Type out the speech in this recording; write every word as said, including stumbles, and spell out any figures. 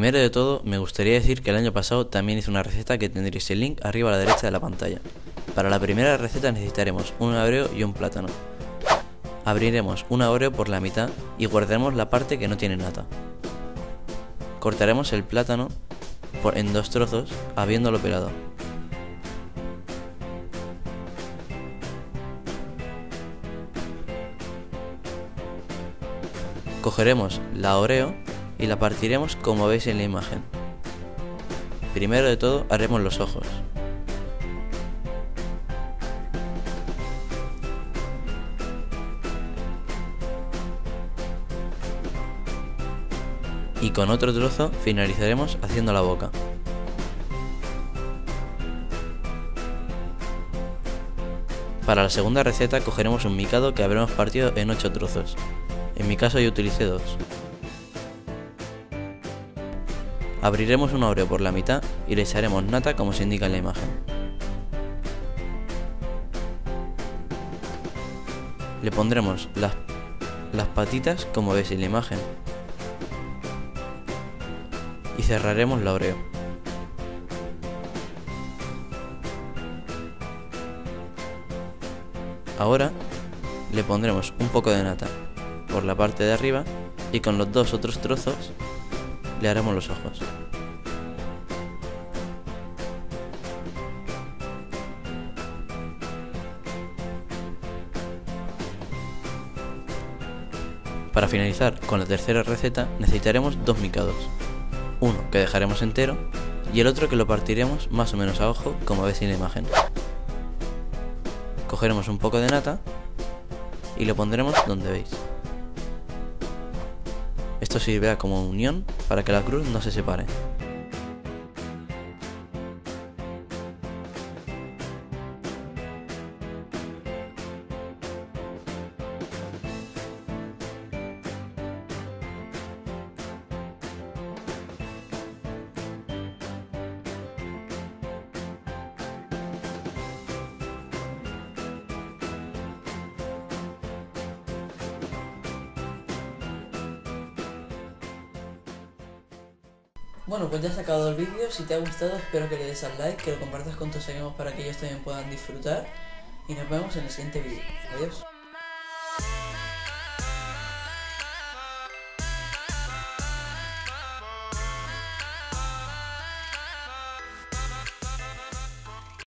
Primero de todo, me gustaría decir que el año pasado también hice una receta que tendréis el link arriba a la derecha de la pantalla. Para la primera receta necesitaremos un oreo y un plátano. Abriremos una oreo por la mitad y guardaremos la parte que no tiene nata. Cortaremos el plátano por, en dos trozos, habiéndolo pelado. Cogeremos la oreo y la partiremos como veis en la imagen. Primero de todo haremos los ojos. Y con otro trozo finalizaremos haciendo la boca. Para la segunda receta cogeremos un micado que habremos partido en ocho trozos. En mi caso yo utilicé dos. Abriremos un oreo por la mitad y le echaremos nata como se indica en la imagen. Le pondremos las, las patitas como veis en la imagen. Y cerraremos la oreo. Ahora le pondremos un poco de nata por la parte de arriba y con los dos otros trozos le haremos los ojos. Para finalizar con la tercera receta necesitaremos dos micados. Uno que dejaremos entero y el otro que lo partiremos más o menos a ojo como veis en la imagen. Cogeremos un poco de nata y lo pondremos donde veis. Esto sirve como unión para que la cruz no se separe. Bueno, pues ya se ha acabado el vídeo. Si te ha gustado espero que le des al like, que lo compartas con tus amigos para que ellos también puedan disfrutar. Y nos vemos en el siguiente vídeo. Adiós.